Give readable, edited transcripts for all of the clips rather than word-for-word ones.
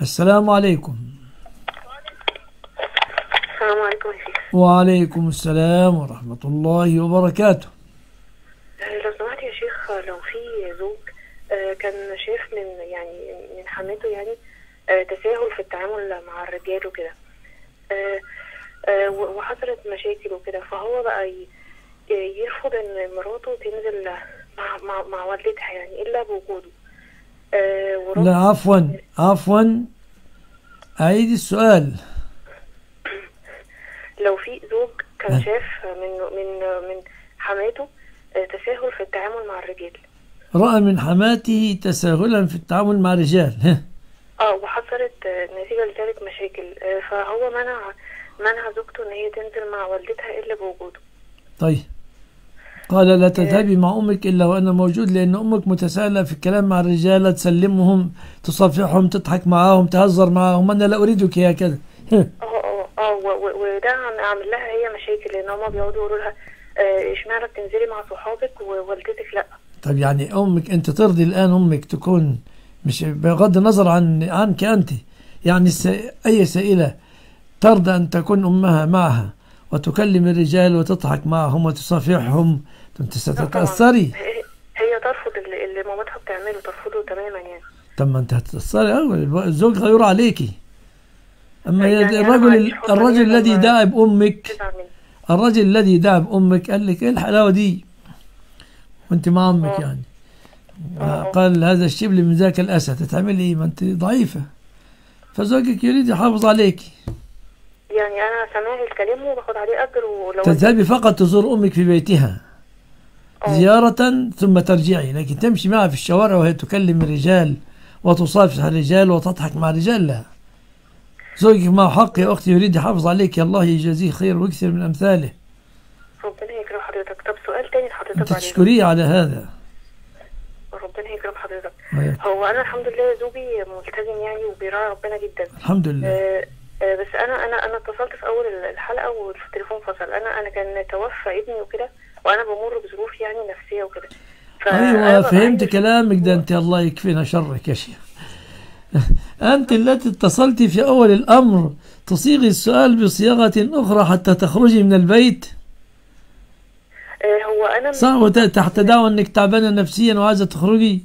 السلام عليكم. السلام عليكم يا شيخ. وعليكم السلام ورحمة الله وبركاته. لو سمحت يا شيخ، لو في زوج كان شايف من حماته تساهل في التعامل مع الرجال وكده، وحصلت مشاكل وكده، فهو بقى يرفض ان مراته تنزل مع والدتها الا بوجوده. لا، عفوا أعيد السؤال. لو في زوج كان شاف من حماته تساهل في التعامل مع الرجال، رأى من حماته تساهلا في التعامل مع الرجال، وحصلت نتيجة لذلك مشاكل، فهو منع زوجته ان هي تنزل مع والدتها الا بوجوده. طيب، قال لا تذهبي مع أمك إلا وأنا موجود، لأن أمك متساهلة في الكلام مع الرجال، تسلمهم، تصافحهم، تضحك معاهم، تهزر معاهم، أنا لا أريدك هكذا. وده عامل لها هي مشاكل، لان هما بيقعدوا يقولوا لها اشمعنى بتنزلي مع صحابك ووالدتك لا. طيب يعني أمك، أنت ترضي الآن أمك تكون، مش بغض النظر عنك أنت، يعني أي سائلة ترضى أن تكون أمها معها وتكلم الرجال وتضحك معهم وتصافحهم؟ أنت ستتأثري. هي ترفض اللي مامتها بتعمله، ترفضه تماما طب ما أنت هتتأثري، الزوج غيور عليكي. أما الرجل الذي دعا بأمك، الرجل الذي دعا بأمك قال لك إيه الحلاوة دي وأنت مع أمك يعني. قال هذا الشبل من ذاك الأسد، تتعملي إيه؟ ما أنت ضعيفة، فزوجك يريد يحافظ عليك. أنا سامعي الكلام وباخد عليه أجر. ولو تذهبي فقط تزور أمك في بيتها زيارة ثم ترجعي، لكن تمشي معها في الشوارع وهي تكلم الرجال وتصافح الرجال وتضحك مع الرجال، لا. زوجك معه حق يا أختي، يريد يحافظ عليك، الله يجازيه خير ويكثر من أمثاله. ربنا يكرم حضرتك. طب سؤال تاني لحضرتك، أنت تشكريه على هذا. ربنا يكرم حضرتك. هو أنا الحمد لله زوجي ملتزم وبيراعي ربنا جدا الحمد لله. بس أنا اتصلت في أول الحلقة والتليفون فصل. أنا كان توفى ابني وكده، وأنا بمر بظروف نفسية وكده. أيوة فهمت كلامك ده. أنت الله يكفينا شرك يا شيخ. أنت التي اتصلت في أول الأمر تصيغي السؤال بصياغة أخرى حتى تخرجي من البيت. هو أنا صح، تحت دعوى أنك تعبانة نفسيا وعايزة تخرجي.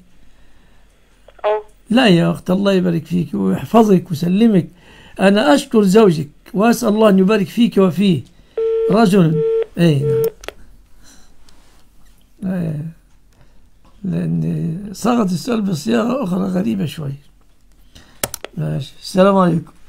لا يا أخت، الله يبارك فيك ويحفظك ويسلمك. أنا أشكر زوجك وأسأل الله أن يبارك فيك وفيه، رجل لأن صاغت السؤال بصياغة أخرى غريبة شوي. ماشي، السلام عليكم.